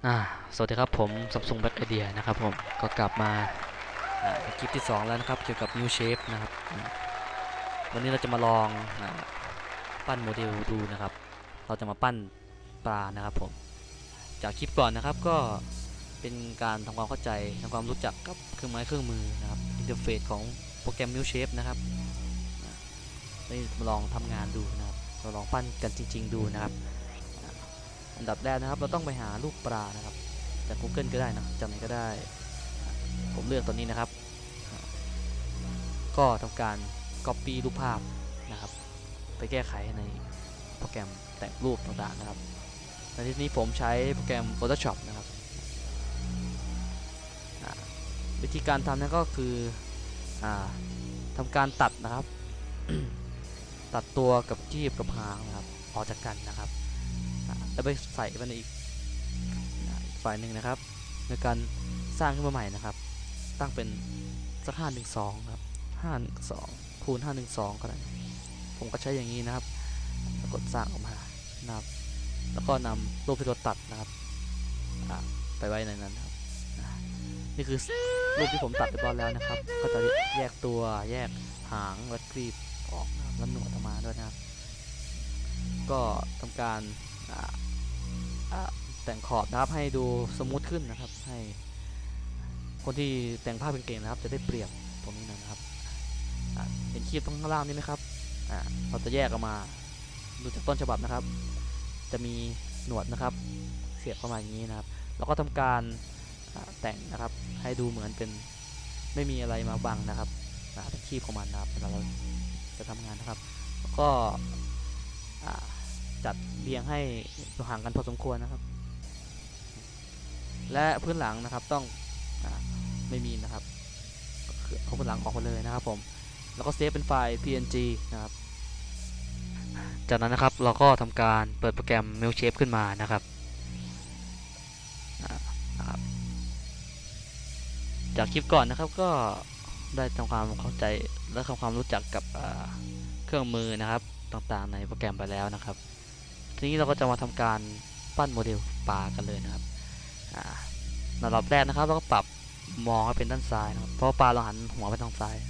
อ่าสวัสดีครับผม Samsung Back Idea นะครับผมก็กลับมาคลิปที่2แล้วนะครับเกี่ยวกับ New Shape นะครับวันนี้เราจะมาลองปั้นโมเดลดูนะครับเราจะมาปั้นปลานะครับผมจากคลิปก่อนนะครับก็เป็นการทำความเข้าใจทำความรู้จักกับเครื่องไม้เครื่องมือนะครับอินเทอร์เฟซของโปรแกรม New Shape นะครับนี่มาลองทำงานดูนะครับเราลองปั้นกันจริงๆดูนะครับอันดับแรกนะครับเราต้องไปหารูปปลานะครับจาก Google ก็ได้นะจากไหนก็ได้ผมเลือกตัวนี้นะครับก็ทำการ Copy รูปภาพนะครับไปแก้ไขในโปรแกรมแต่งรูปต่างๆนะครับในที่นี้ผมใช้โปรแกรม Photoshop นะครับวิธีการทำนั้นก็คือทำการตัดนะครับ ตัดตัวกับจีบกับหางนะครับออกจากกันนะครับแล้วไปใส่ไปในอีกไฟล์หนึ่งนะครับในการสร้างขึ้นมาใหม่นะครับตั้งเป็นสัก512ครับ512คูณ512ก็ได้ผมก็ใช้อย่างนี้นะครับกดสร้างออกมานะครับแล้วก็นำรูปที่เราตัดนะครับไปไว้ในนั้นครับนี่คือรูปที่ผมตัดเรียบร้อยแล้วนะครับก็จะแยกตัวแยกหางและกรีบออกนะครับแล้วหนวดออกมาด้วยนะครับก็ทำการแต่งขอบนะครับให้ดูสมูทขึ้นนะครับให้คนที่แต่งภาพเป็นเก่งนะครับจะได้เปรียบตรงนี้นะครับเห็นคลิปตรงข้างล่างนี้ไหมครับเราจะแยกออกมาดูจากต้นฉบับนะครับจะมีหนวดนะครับเสียบเข้ามาอย่างนี้นะครับแล้วก็ทำการแต่งนะครับให้ดูเหมือนเป็นไม่มีอะไรมาบังนะครับเป็นคลิปของมันนะครับเวลาเราจะทำงานนะครับแล้วก็จัดเรียงให้ห่างกันพอสมควรนะครับและพื้นหลังนะครับต้องไม่มีนะครับเอาพื้นหลังออกมาเลยนะครับผมแล้วก็เซฟเป็นไฟล์ PNG นะครับจากนั้นนะครับเราก็ทำการเปิดโปรแกรม Mailchimp ขึ้นมานะครับจากคลิปก่อนนะครับก็ได้ทำความเข้าใจและทำความรู้จักกับเครื่องมือนะครับต่างๆในโปรแกรมไปแล้วนะครับทีนี้เราก็จะมาทำการปั้นโมเดลปลากันเลยนะครับระดับแรกนะครับเราก็ปรับมองให้เป็นด้านซ้ายนะครับเพราะปลาเราหันหัวไปทางซ้าย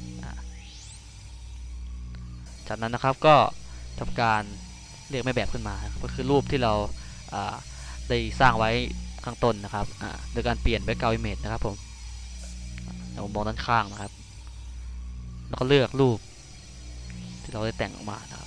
จากนั้นนะครับก็ทำการเรียกแม่แบบขึ้นมาก็คือรูปที่เราได้สร้างไว้ข้างต้นนะครับโดยการเปลี่ยนแบ็คกราวด์อิมเมจนะครับผมเรามองด้านข้างนะครับแล้วก็เลือกรูปที่เราได้แต่งออกมานะครับ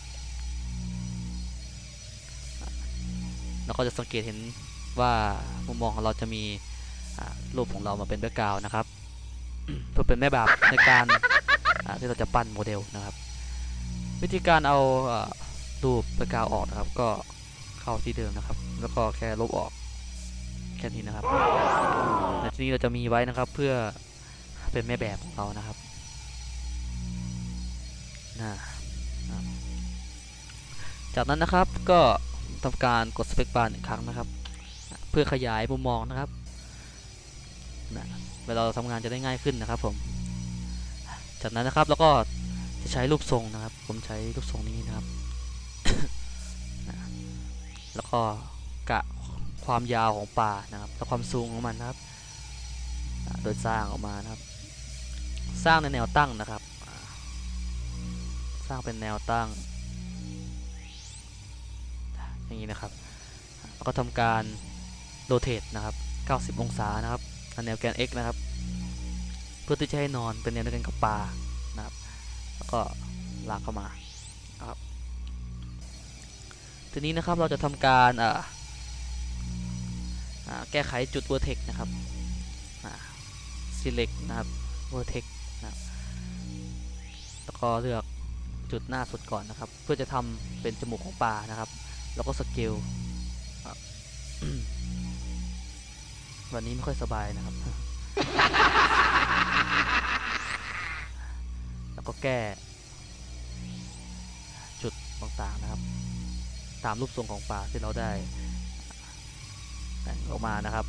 แล้วก็จะสังเกตเห็นว่ามุมมองของเราจะมีรูปของเรามาเป็นแบ็คกราวด์นะครับเพื่อเป็นแม่แบบในการที่เราจะปั้นโมเดลนะครับวิธีการเอารูปแบ็คกราวด์ออกนะครับก็เข้าที่เดิมนะครับแล้วก็แค่ลบออกแค่นี้นะครับในที่นี้เราจะมีไว้นะครับเพื่อเป็นแม่แบบของเรานะครับจากนั้นนะครับก็ทำการกดสเปคบาร์1ครั้งนะครับเพื่อขยายมุมมองนะครับเวลาเราทำงานจะได้ง่ายขึ้นนะครับผมจากนั้นนะครับแล้วก็จะใช้รูปทรงนะครับผมใช้รูปทรงนี้นะครับ แล้วก็กะความยาวของปลานะครับและความสูงของมันนะครับโดยสร้างออกมานะครับสร้างในแนวตั้งนะครับสร้างเป็นแนวตั้งอย่างนี้นะครับแล้วก็ทำการโรเตทนะครับ90องศานะครับแนวแกน x นะครับเพื่อที่จะให้นอนเป็นแนวเดียวกันกับปลานะครับแล้วก็ลากเข้ามาครับทีนี้นะครับเราจะทำการแก้ไขจุด vertex นะครับselect นะครับ vertex นะครับแล้วก็เลือกจุดหน้าสุดก่อนนะครับเพื่อจะทำเป็นจมูกของปลานะครับแล้วก็สเกลวันนี้ไม่ค่อยสบายนะครับ แล้วก็แก้จุดต่างๆนะครับตามรูปทรงของปลาที่เราได้แต่งออกมานะครับ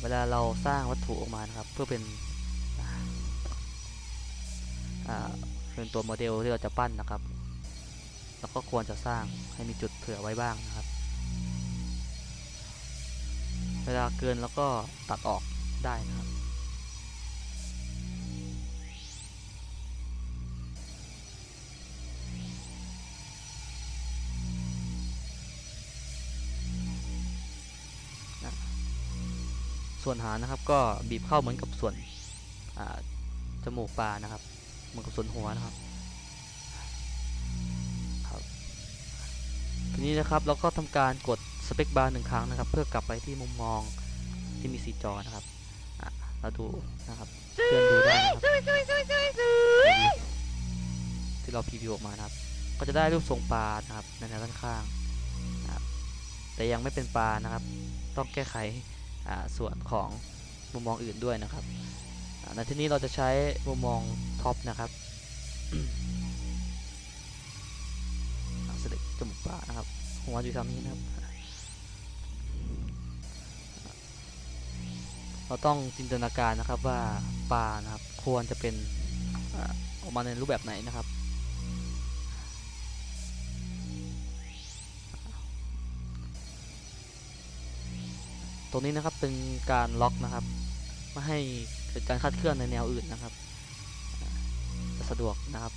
ลาเราสร้างวัตถุออกมานะครับเพื่อเป็นตัวโมเดลที่เราจะปั้นนะครับแล้วก็ควรจะสร้างให้มีจุดเผื่อไว้บ้างนะครับเวลาเกินแล้วก็ตัดออกได้นะครับส่วนหางนะครับก็บีบเข้าเหมือนกับส่วนจมูกปลานะครับเหมือนกับส่วนหัวนะครับทีนี้นะครับเราก็ทำการกดสเปคบาร์1 ครั้งนะครับเพื่อกลับไปที่มุมมองที่มีสีจอนะครับเราดูนะครับเพื่อนดูได้นะครับที่เราพรีวิวออกมานะครับก็จะได้รูปทรงปลานะครับในแนวด้านข้างนะครับแต่ยังไม่เป็นปลานะครับต้องแก้ไขส่วนของมุมมองอื่นด้วยนะครับในที่นี้เราจะใช้มุมมองท็อปนะครับเสด็จจมูกปลานะครับหัวอยู่ทางนี้นะครับเราต้องจินตนาการนะครับว่าปลานะครับควรจะเป็นออกมาในรูปแบบไหนนะครับตรงนี้นะครับเป็นการล็อกนะครับไม่ให้เกิดการคลาดเคลื่อนในแนวอื่นนะครับจะสะดวกนะครับ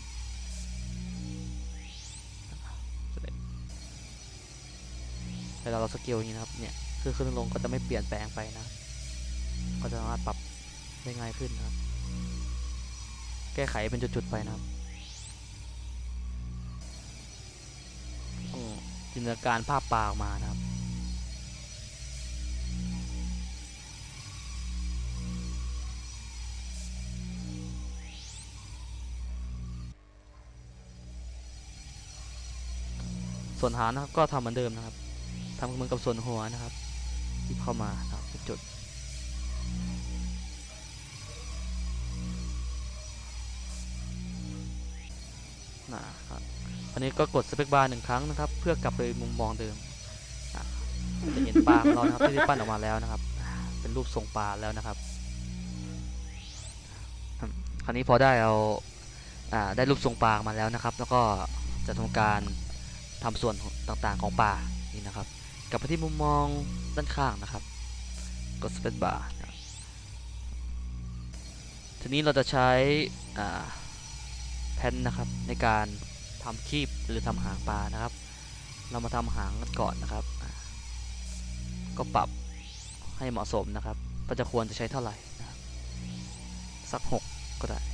เวลาเราสเกลอย่างนี้นะครับเนี่ยขึ้นลงก็จะไม่เปลี่ยนแปลงไปนะก็จะสามารถปรับได้ง่ายขึ้นนะครับแก้ไขเป็นจุดๆไปนะครับต้องจินตนาการภาพปลาออกมานะครับส่วนหางนะครับก็ทำเหมือนเดิมนะครับทำเหมือนกับส่วนหัวนะครับที่เข้ามานะครับเป็นจุดนะครับอันนี้ก็กดสเปคบาร์1 ครั้งนะครับเพื่อกลับไปมุมมองเดิมจะเห็นปลาของเรานะครับที่ปั้นออกมาแล้วนะครับเป็นรูปทรงปลาแล้วนะครับคราวนี้พอได้เราได้รูปทรงปลามาแล้วนะครับแล้วก็จะทำการทำส่วนต่างๆของปลานี่นะครับกลับไปที่มุมมองด้านข้างนะครับกดสเปซบาร์ทีนี้เราจะใช้แผ่นนะครับในการทำคีบหรือทำหางปลานะครับเรามาทำหางกันก่อนนะครับก็ปรับให้เหมาะสมนะครับว่าจะควรจะใช้เท่าไหร่นะครับสัก6ก็ได้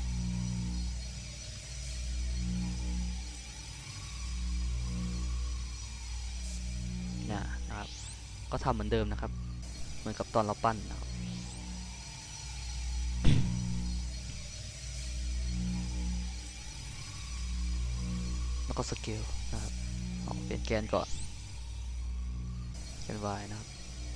นะครับก็ทำเหมือนเดิมนะครับเหมือนกับตอนเราปั้นนะครับแล้วก็สเกลนะครับเปลี่ยนแกนก่อนแกน y นะครับ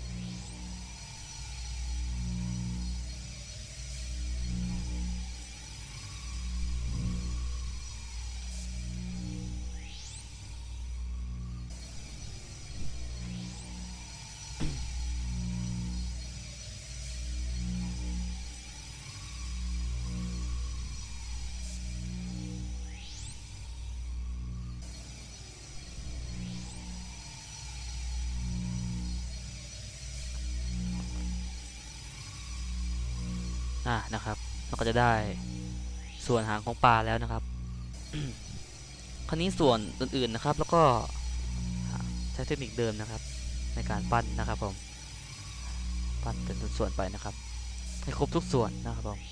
นะครับเราก็จะได้ส่วนหางของปลาแล้วนะครับ คราวนี้ส่วนอื่นๆนะครับแล้วก็ใช้เทคนิคเดิมนะครับในการปั้นนะครับผมปั้นเป็นส่วนๆไปนะครับให้ครบทุกส่วนนะครับผม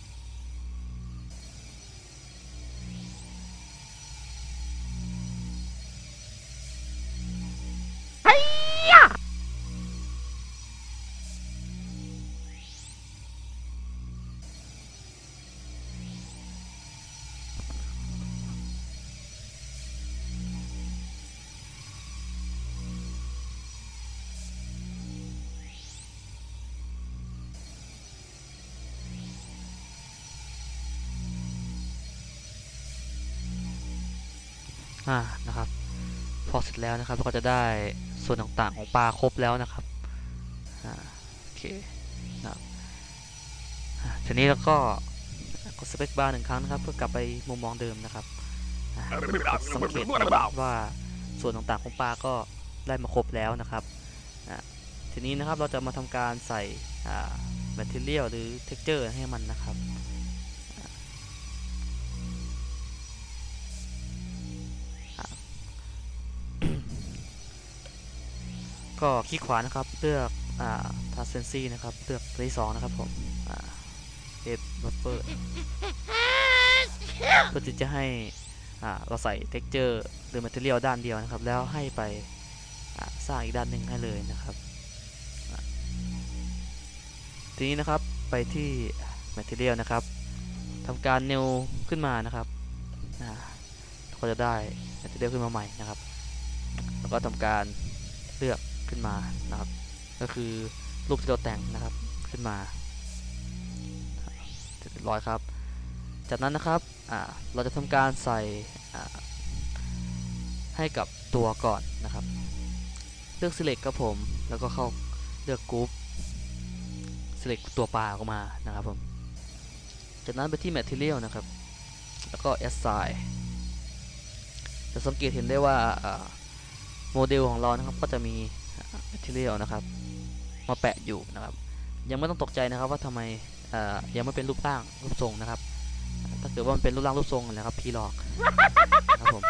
นะครับพอเสร็จแล้วนะครับเราก็จะได้ส่วนต่างๆของปลาครบแล้วนะครับโอเคนะครับทีนี้แล้วก็กดสเปคบาร์1 ครั้งนะครับเพื่อกลับไปมุมมองเดิมนะครับสังเกตว่าส่วนต่างๆของปลาก็ได้มาครบแล้วนะครับทีนี้นะครับเราจะมาทำการใส่material หรือ texture ให้มันนะครับก็คลิกขวานะครับเลือกtransparency นะครับเลือกตัวที่2นะครับผมEdge Buffer เพื่อที่จะให้เราใส่ texture หรือ material ด้านเดียวนะครับแล้วให้ไปสร้างอีกด้านหนึ่งให้เลยนะครับทีนี้นะครับไปที่ material นะครับทำการ new ขึ้นมานะครับก็จะได้ material ขึ้นมาใหม่นะครับแล้วก็ทำการเลือกขึ้นมานะครับก็คือรูปที่เราแต่งนะครับขึ้นมาเรียบร้อยครับจากนั้นนะครับเราจะทำการใส่ให้กับตัวก่อนนะครับเลือก select ครับผมแล้วก็เข้าเลือก group select ตัวปลาออกมานะครับผมจากนั้นไปที่ material นะครับแล้วก็ assign จะสังเกตเห็นได้ว่าโมเดลของเรานะครับก็จะมี material นะครับมาแปะอยู่นะครับยังไม่ต้องตกใจนะครับว่าทำไมยังไม่เป็นรูปร่างรูปทรงนะครับถ้าเกิดว่ามันเป็นรูปร่างรูปทรงนะครับพีหลอกนะครับผม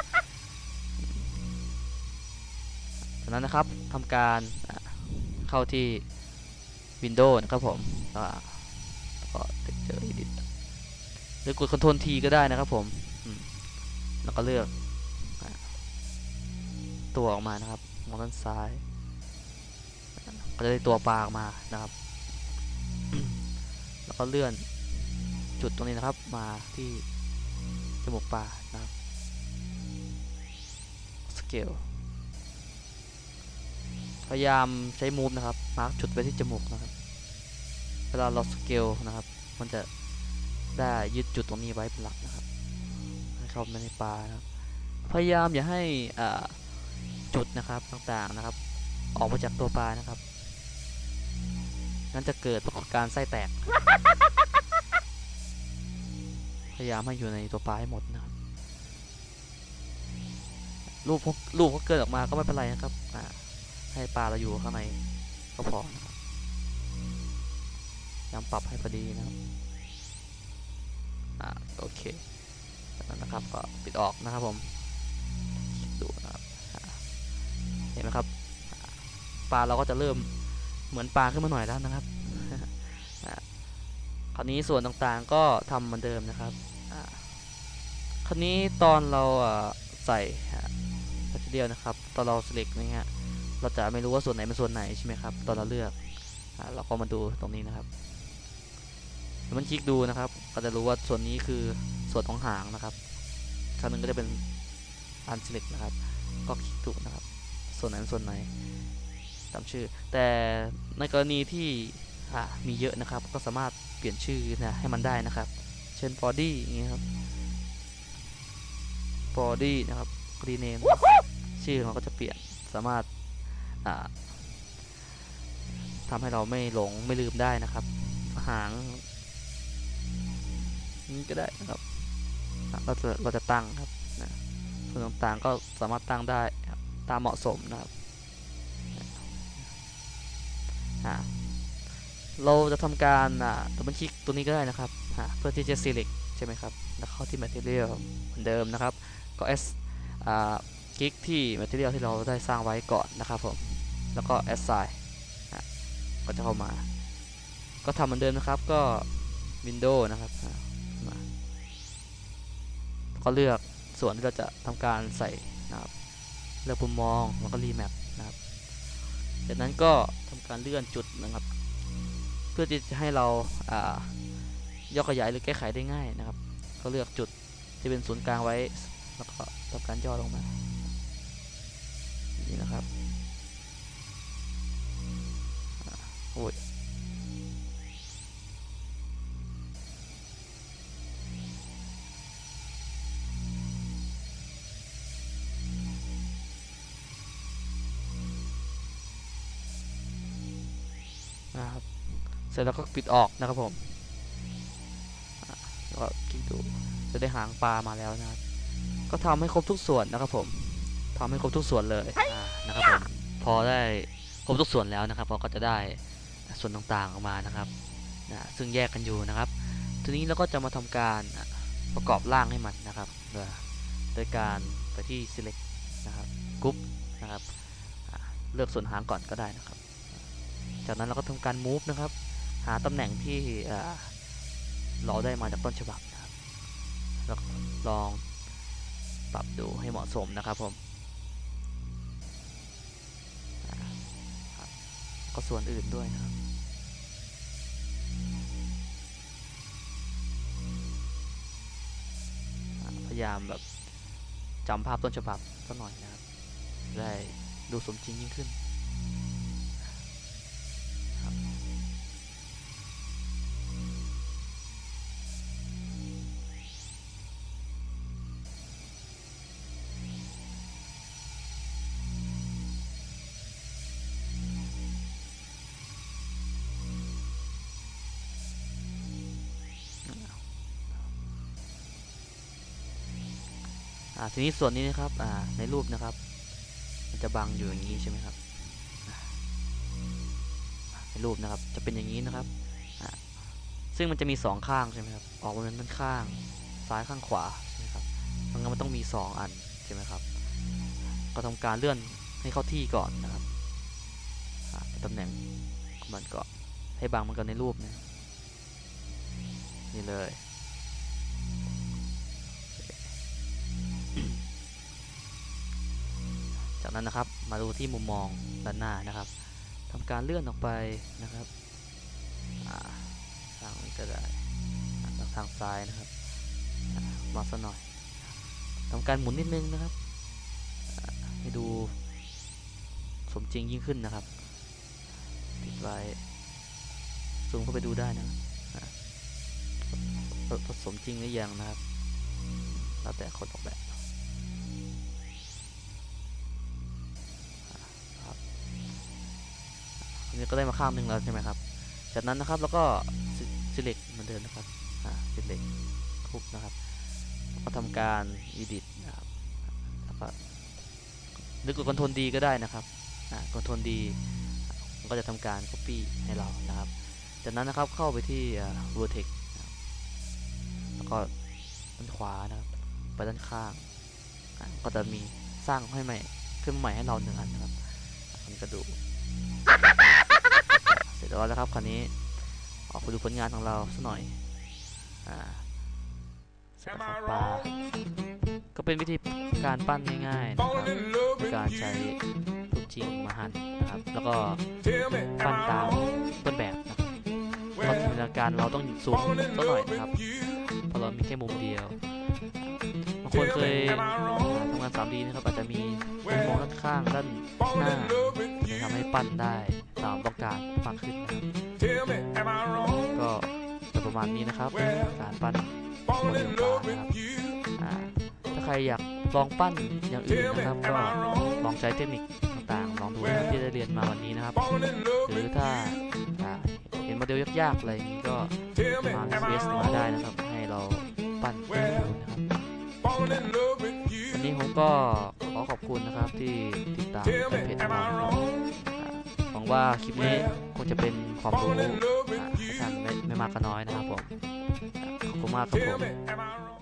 จากนั้นนะครับทำการเข้าที่ Windows นะครับผมแล้วก็เจอ Edit หรือกด Ctrl T ก็ได้นะครับผมแล้วก็เลือกตัวออกมานะครับมองด้านซ้ายก็จะได้ตัวปลาออกมานะครับแล้วก็เลื่อนจุดตรงนี้นะครับมาที่จมูกปลานะครับสเกลพยายามใช้มูฟนะครับมาร์กจุดไว้ที่จมูกนะครับเวลาเราสเกลนะครับมันจะได้ยึดจุดตรงนี้ไว้เป็นหลักนะครับให้เข้ามาในปลานะครับพยายามอย่าให้จุดนะครับต่างๆนะครับออกมาจากตัวปลานะครับงั้นจะเกิดปรากฏการณ์ไส้แตกพยายามให้อยู่ในตัวปลาให้หมดนะครับรูปก็เกิดออกมาก็ไม่เป็นไรนะครับให้ปลาเราอยู่ข้างในก็พอนะครับยังปรับให้พอดีนะครับโอเคจากนั้นนะครับก็ปิดออกนะครับผมดูนะครับเห็นไหมครับปลาเราก็จะเริ่มเหมือนปลาขึ้นมาหน่อยแล้วนะครับคราวนี้ส่วนต่างๆก็ทำเหมือนเดิมนะครับคราวนี้ตอนเราใส่materialนะครับตอนเรา select นี่ฮะเราจะไม่รู้ว่าส่วนไหนเป็นส่วนไหนใช่ไหมครับตอนเราเลือกเราก็มาดูตรงนี้นะครับมันคลิกดูนะครับก็จะรู้ว่าส่วนนี้คือส่วนของหางนะครับครั้งนึงก็จะเป็น unselect นะครับก็คลิกถูกนะครับส่วนไหนเป็นส่วนไหนตามชื่อแต่ในกรณีที่มีเยอะนะครับก็สามารถเปลี่ยนชื่อนะให้มันได้นะครับเช่น body อย่างเงี้ยครับ body นะครับ rename ชื่อมันก็จะเปลี่ยนสามารถทำให้เราไม่หลงไม่ลืมได้นะครับหางนี้ก็ได้นะครับเราจะตั้งครับนะส่วนต่างๆก็สามารถตั้งได้ตามเหมาะสมนะครับเราจะทำการดับเบิลคลิกตัวนี้ก็ได้นะครับเพื่อที่จะ select ใช่ไหมครับแล้วเข้าที่ material เหมือนเดิมนะครับก็ คลิกที่ material ที่เราได้สร้างไว้ก่อนนะครับผมแล้วก็ assign ก็จะเข้ามาก็ทำเหมือนเดิมนะครับก็ Windows นะครับก็เลือกส่วนที่เราจะทำการใส่นะครับเลือกมุมมองแล้วก็ remap นะครับจากนั้นก็ทำการเลื่อนจุดนะครับเพื่อที่จะให้เราย่อขยายหรือแก้ไขได้ง่ายนะครับก็เลือกจุดที่เป็นศูนย์กลางไว้แล้วก็ทำการย่อลงมานี่นะครับโอ้ยนะครับร็จแล้วก็ปิดออกนะครับผมแล้วก็คลิกดูจะได้หางปลามาแล้วนะครับก็ทำให้ครบทุกส่วนนะครับผมทำให้ครบทุกส่วนเลยนะครับผมพอได้ครบทุกส่วนแล้วนะครับเราก็จะได้ส่วนต่างๆออกมานะครับซึ่งแยกกันอยู่นะครับทีนี้เราก็จะมาทำการประกอบร่างให้มันนะครับโดยการไปที่ select นะครับกรุ๊ปนะครับเลือกส่วนหางก่อนก็ได้นะครับจากนั้นเราก็ทำการ move นะครับหาตำแหน่งที่เราได้มาจากต้นฉบับนะครับแล้วลองปรับดูให้เหมาะสมนะครับผมก็ส่วนอื่นด้วยนะครับพยายามแบบจำภาพต้นฉบับสักหน่อยนะครับได้ดูสมจริงยิ่งขึ้นทีนี้ส่วนนี้นะครับในรูปนะครับมันจะบังอยู่อย่างนี้ใช่ไหมครับในรูปนะครับจะเป็นอย่างนี้นะครับซึ่งมันจะมี2ข้างใช่ไหมครับออกมาเป็นด้านข้างซ้ายข้างขวาใช่ไหมครับมันต้องมี2อันใช่ไหมครับก็ทำการเลื่อนให้เข้าที่ก่อนนะครับตำแหน่งมันก็ให้บังมันกันในรูปนี่เลยจากนั้นนะครับมาดูที่มุมมองด้านหน้านะครับทำการเลื่อนออกไปนะครับทางนี้ก็ได้ทางซ้ายนะครับมาสักหน่อยทำการหมุนนิดนึงนะครับให้ดูสมจริงยิ่งขึ้นนะครับติดไว้ซูมเข้าไปดูได้นะผสมจริงหรือยังนะครับแล้วแต่คนออกแบบอันนี้ก็ได้มาข้างหนึ่งแล้วใช่ไหมครับจากนั้นนะครับแล้วก็ select เหมือนเดิมนะครับselect คุบนะครับแล้วก็ทำการ edit นะครับแล้วก็นึกกด Ctrl D ก็ได้นะครับCtrl D มันก็จะทำการ copy ให้เรานะครับจากนั้นนะครับเข้าไปที่ vertex นะครับแล้วก็ด้านขวานะครับไปด้านข้างก็จะมีสร้างให้ใหม่ขึ้นใหม่ให้เรา1 อันนะครับมันก็ดูเสร็จแล้วนะครับคราวนี้ออกไปดูผลงานของเราสักหน่อยปลาก็เป็นวิธีการปั้นง่ายๆนะครับการใช้ทุกจริงมาหั่นนะครับแล้วก็ปั้นตามต้นแบบนะครับพอจินตนาการเราต้องซูมสักหน่อยนะครับเพราะเรามีแค่มุมเดียวบางคนเคยทำงาน 3D นะครับอาจจะมีมุมมองด้านข้างด้านหน้าจะทำให้ปั้นได้ตามต้องการมากขึ้นนะครับก็จะประมาณนี้นะครับการปั้นโมเดลปลานะครับถ้าใครอยากลองปั้นอย่างอื่นนะครับก็ลองใช้เทคนิคต่างๆลองดูที่ได้เรียนมาวันนี้นะครับหรือถ้าเห็นโมเดลยากๆอะไรอย่างนี้ก็มารีเควสต์มาได้นะครับให้เราปั้นดูนะครับวันนี้ผมก็ขอขอบคุณนะครับที่ติดตามเพจของเรานะครับหวังว่าคลิปนี้คงจะเป็นความรู้ให้ท่านไม่มากก็น้อยนะครับผมขอบคุณมากครับผม